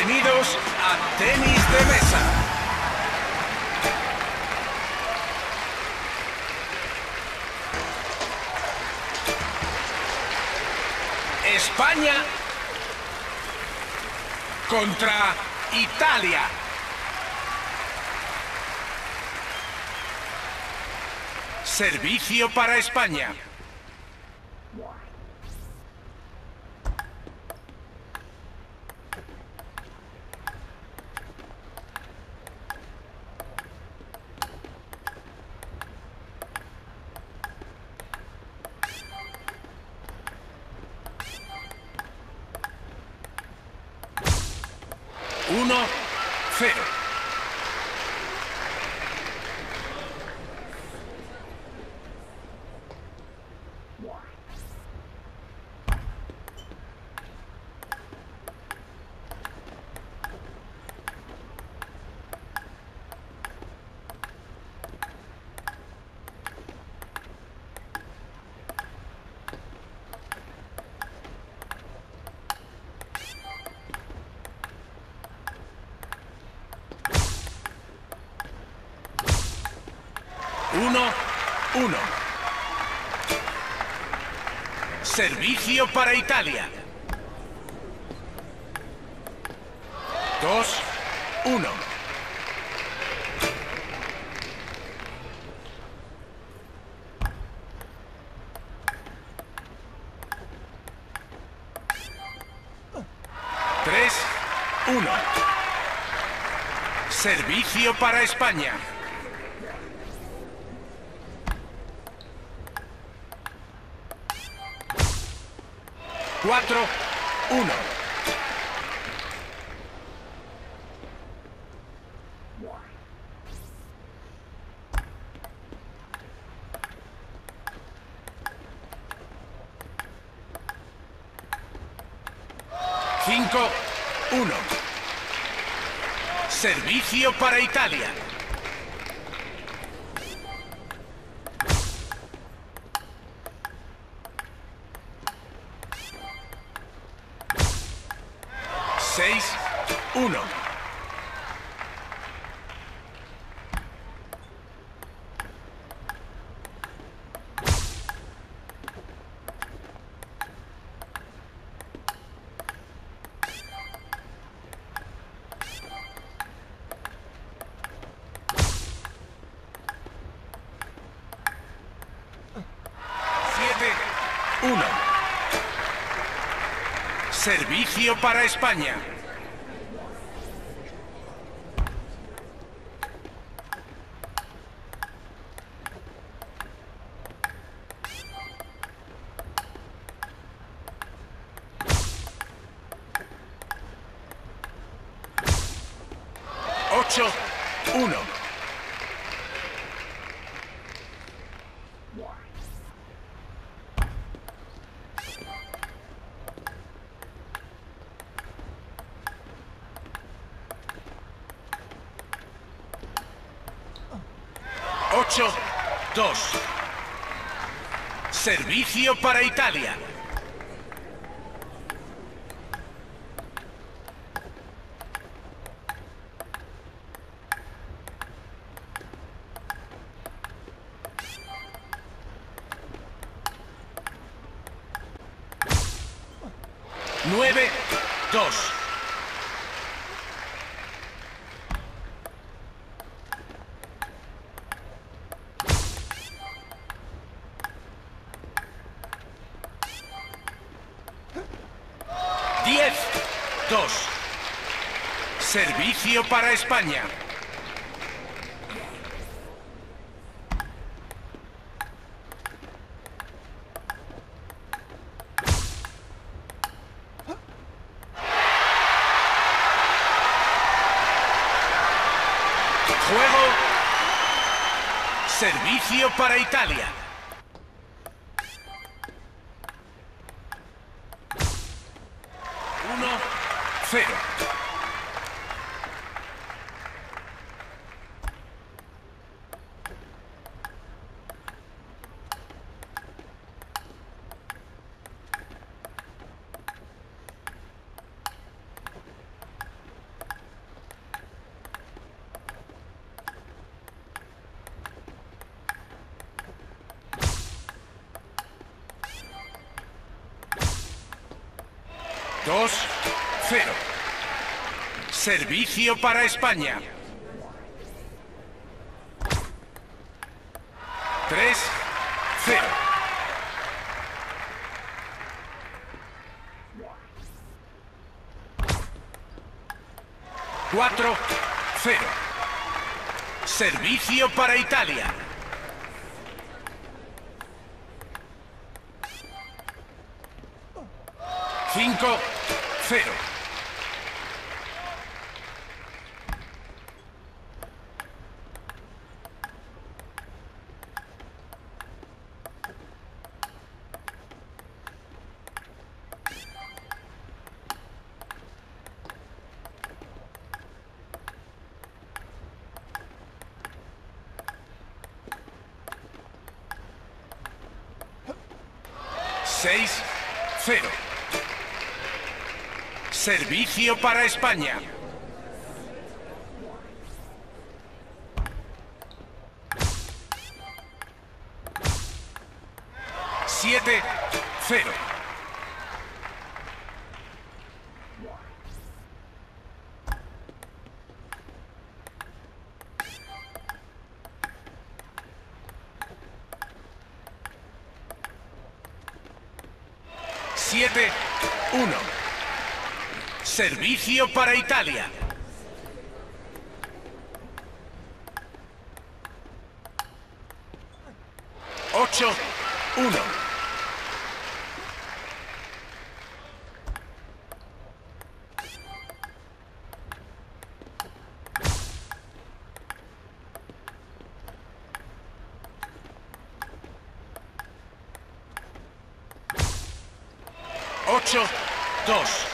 Bienvenidos a Tenis de Mesa. España contra Italia. Servicio para España. Uno, cero. Uno, uno. Servicio para Italia. 2, 1. Tres, 1. Servicio para España. 4, 1. Cinco, 1. Servicio para Italia. 6, 1. Siete, 1. Servicio para España. 8, 1. Ocho, 2. Servicio para Italia. 9, 2. Diez, 2. Servicio para España. 'Juego'. Servicio para Italia. 1, 0. 2-0. Servicio para España. 3-0. 4-0. Servicio para Italia. 5-0. 6-0. Servicio para España. 7-0. 7-1. Servicio para Italia. 8-1. 8-2.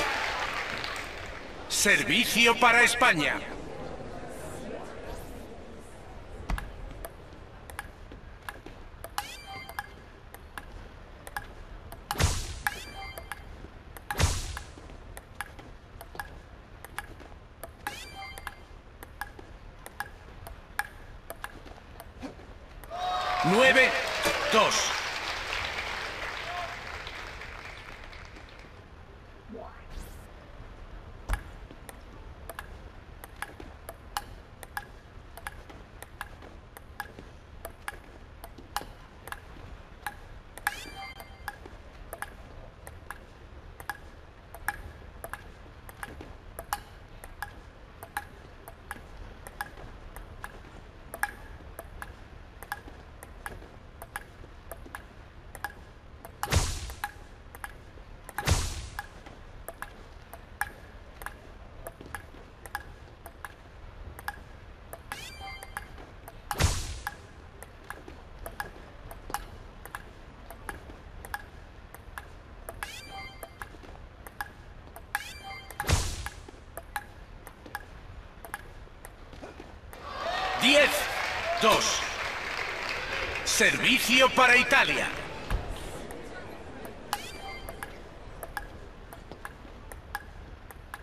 Servicio para España. 9-2. Dos. Servicio para Italia.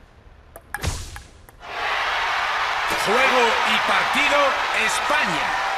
Juego y partido España.